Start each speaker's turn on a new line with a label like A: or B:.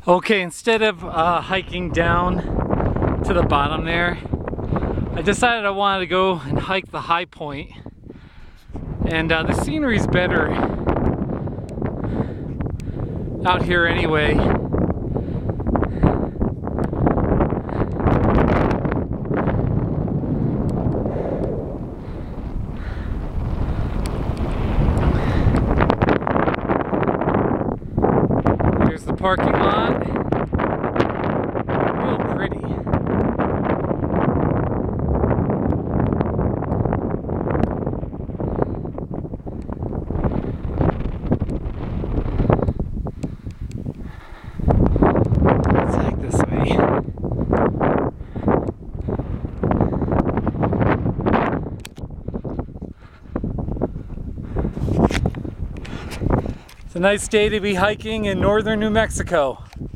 A: Okay, instead of hiking down to the bottom there, I decided I wanted to go and hike the high point. And the scenery's better out here anyway. Here's the parking lot. Real pretty. Let's hike this way. It's a nice day to be hiking in northern New Mexico.